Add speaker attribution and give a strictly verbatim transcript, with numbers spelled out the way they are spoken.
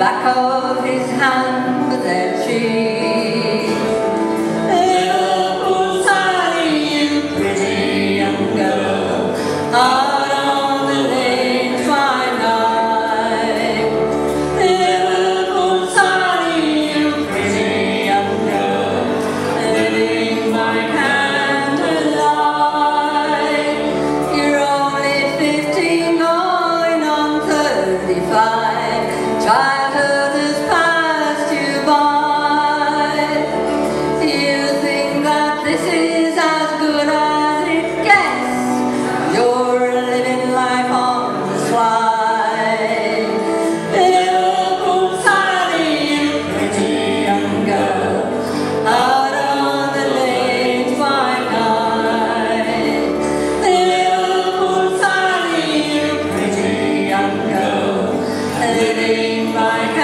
Speaker 1: back of his hand but their cheek. Liverpool Sally, you pretty young girl, out on the lane twilight. Liverpool Sally, you pretty young girl, living by candlelight. You're only fifteen, going on thirty-five. Childhood has passed you by. You think that this is as good as it gets. You're living life on the slide. Liverpool Sally, you pretty young girl, out on the lanes by night. Liverpool Sally, you pretty young girl, living by